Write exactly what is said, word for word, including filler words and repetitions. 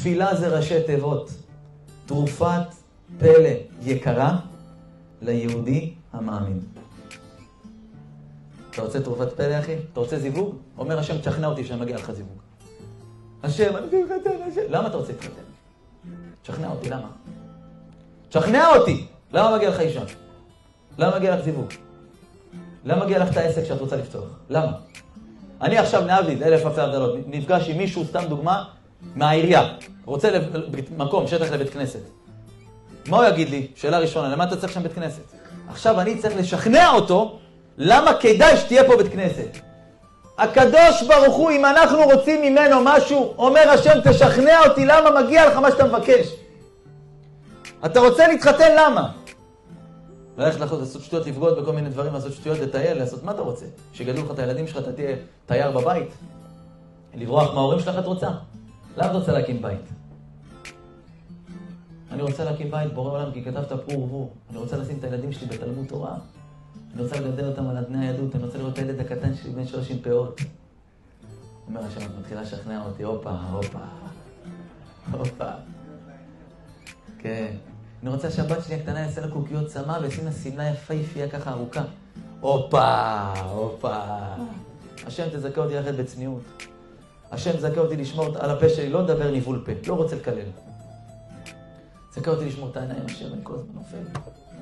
תפילה זה ראשי תיבות. תרופת פלא יקרה ליהודי המאמין. אתה רוצה תרופת פלא, אחי? אתה רוצה זיווג? אומר השם, תשכנע אותי שאני מגיע לך זיווג. השם, אני רוצה להתחתן, השם. למה אתה רוצה להתחתן? תשכנע אותי, למה? תשכנע אותי! למה מגיע לך אישה? למה מגיע לך זיווג? למה מגיע לך את העסק שאת רוצה לפתוח? למה? אני עכשיו נעביד, אלף אלפי הבדלות, נפגש עם מישהו, סתם דוגמה, מהעירייה. רוצה מקום, שטח לבית כנסת. מה הוא יגיד לי? שאלה ראשונה, למה אתה צריך שם בית כנסת? עכשיו אני צריך לשכנע אותו, למה כדאי שתהיה פה בית כנסת? הקדוש ברוך הוא, אם אנחנו רוצים ממנו משהו, אומר השם, תשכנע אותי, למה מגיע לך מה שאתה מבקש? אתה רוצה להתחתן, למה? ללכת לעשות שטויות, לפגוד בכל מיני דברים, לעשות שטויות, לטייל, לעשות מה אתה רוצה? שיגדלו לך את הילדים שלך, אתה תהיה תייר בבית? לברוח מההורים שלך את רוצה? למה אתה רוצה להקים בית? אני רוצה להקים בית, בורא עולם, כי כתבת פור ורבו. אני רוצה לשים את הילדים שלי בתלמוד תורה. אני רוצה לגדל אותם על אדני היהדות. אני רוצה לראות את הילד הקטן שלי בין שלושים פאות. אומר השם, את מתחילה לשכנע אותי, הופה, הופה, הופה. כן. אני רוצה שהבת שלי הקטנה יעשה לה קוקיות צמא וישים לה שמלה יפהפייה ככה ארוכה. הופה, הופה. השם תזכה אותי ללכת בצניעות. השם תזכה אותי לשמור על הפה שלי, לא לדבר ניבול פה, לא רוצה לקלל. תזכה אותי לשמור את העיניים, השם, אני כל הזמן נופל.